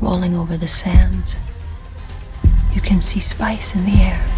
rolling over the sands. You can see spice in the air.